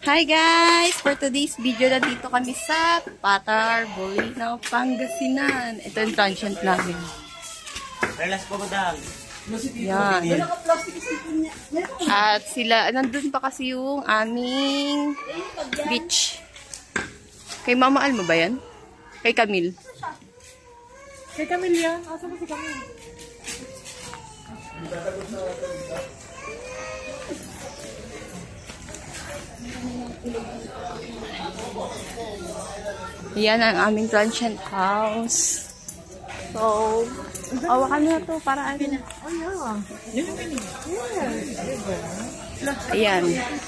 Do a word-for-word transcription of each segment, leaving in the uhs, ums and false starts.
Hi guys! For today's video, nandito kami sa Patar, Bolinao, Pangasinan. Ito yung transient namin. Relas po madang. Yan. At sila, nandun pa kasi yung aming beach. Kay Mama Al mo ba yan? Kay Camille. Kay Camille yan? Asa ba si Camille? Yan ang aming transient house. So, awakan na to para ano. Oh, yeah. Yun yung mini. Yes. Ayan.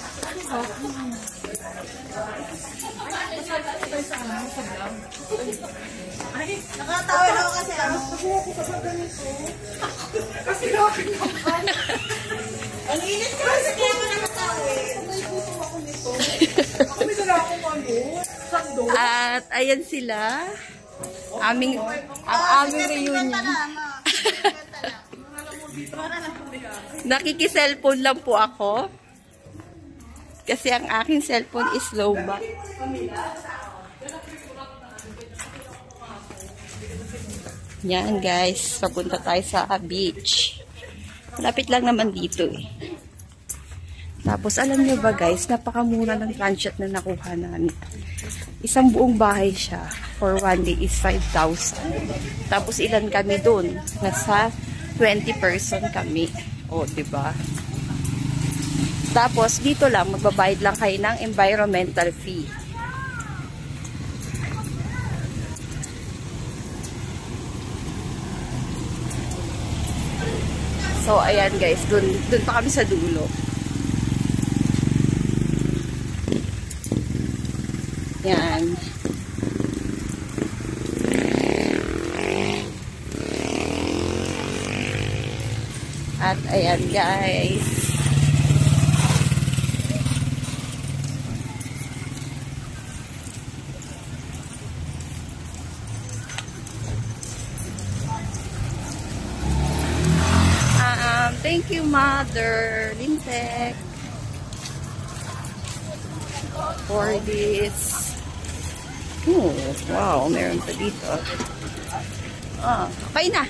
Ay, nakatawa na ako kasi ano. Nakuha ko sa ganito. Kasi nakakinakan. Ang init ko kasi kaya mo nakatawa eh. May gusto ako nito. Ako may dala akong ano. Sando. At ayan sila. Aming, ang aming reunion. Nakiki-cellphone lang po ako. Kasi ang aking cellphone is low back. Yan guys, papunta tayo sa beach. Malapit lang naman dito eh. Tapos alam nyo ba guys, napakamura ng transient na nakuha namin. Isang buong bahay siya for one day is five thousand. Tapos ilan kami dun? Nasa twenty person kami. O, diba? Tapos dito lang, magbabayad lang kayo ng environmental fee. So, ayan guys, dun, dun pa kami sa dulo. Yan. At ayan guys. Um, thank you Mother Lintek for this. Oh, wow, meron pa dito. Ah, okay na.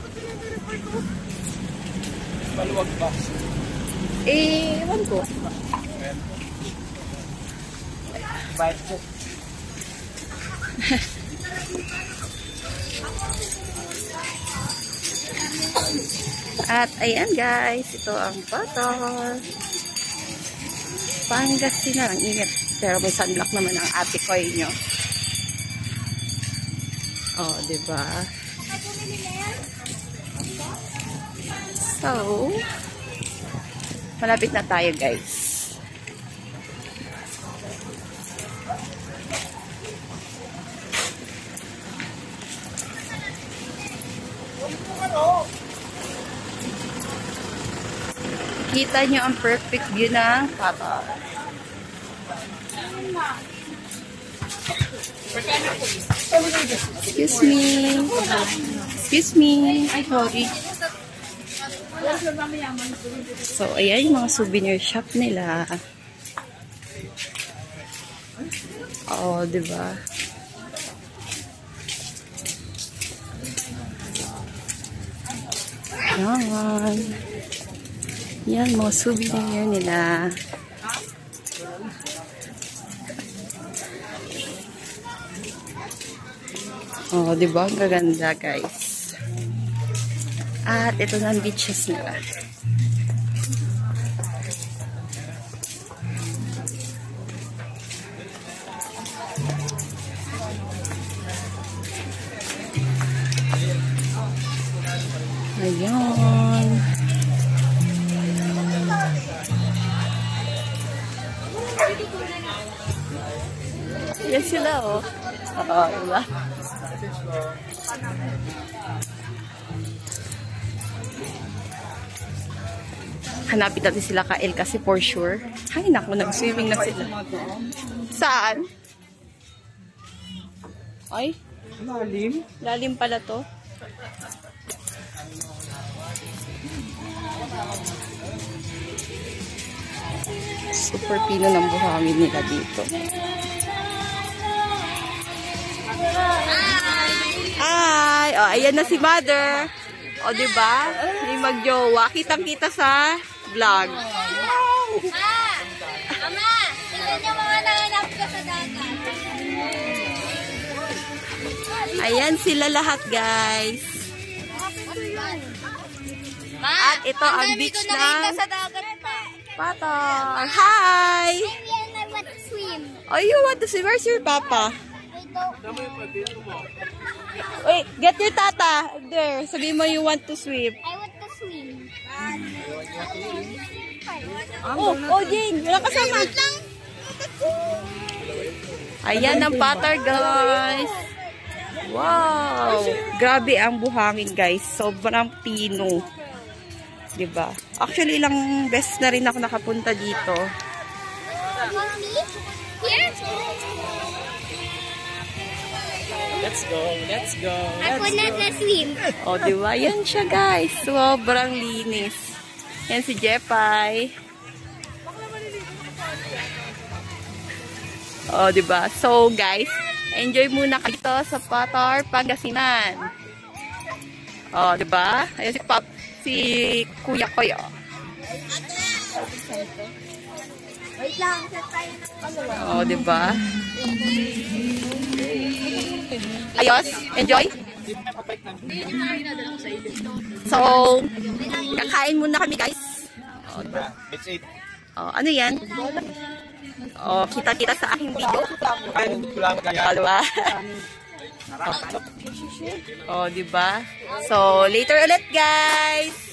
Maluwag ba? Eh, ewan ko. Bite po. At ayan guys, ito ang Patar. Pangasinan, ang ingat. Pero may sunblock naman ang ate ko nyo. Oh, diba? So, malapit na tayo guys. Kita nyo ang perfect view ng Patar. Excuse me. Excuse me. Ay, sorry. So, ayan yung mga souvenir shop nila. Oo, diba? Yan. Yan, mga souvenir nila. Oh, diba? Ang gaganda, guys. At ito na ang beaches nila. Ayan. Yan sila, oh. Oo, diba? Hanapin natin sila ka El kasi for sure. Ay, naku, nag-swimming na sila. Saan? Ay? Lalim? Lalim pala to. Super pino ng buhangin nila dito. Hi! O, ayan na si Mother. O, diba? May magjowa. Kitang-kita sa vlog. Ma! Ama! Tignan niyo mga nanganap ka sa dagat. Ayan sila lahat, guys. Ma! At ito ang beach dami ko nakita ng sa dagat pa. Patar. Hi! Yan, I want to swim. Oh, you want to see? Where's your papa? Ito. Wait, get your tata. There. Sabi mo you want to swim. I want to swim. Oh, oh, Jane. Wala kasama. Ayan ang patar, guys. Wow. Grabe ang buhangin, guys. Sobrang pino. Diba? Actually, ilang beses na rin ako nakapunta dito. Here? Let's go, let's go. Ako na na swim. O, diba? Yan siya, guys. Sobrang linis. Yan si Jepay. O, diba? So, guys, enjoy muna kayo dito sa Patar, Pangasinan. O, diba? Ayan si Pop, si Kuya Koy, o. Wait lang, set tayo ng O, diba? Ayos? Enjoy? So, kakain muna kami, guys. O, diba? Let's eat. O, ano yan? O, kita-kita sa aking video. Kain lang kaya. Diba? O, diba? So, later ulit, guys!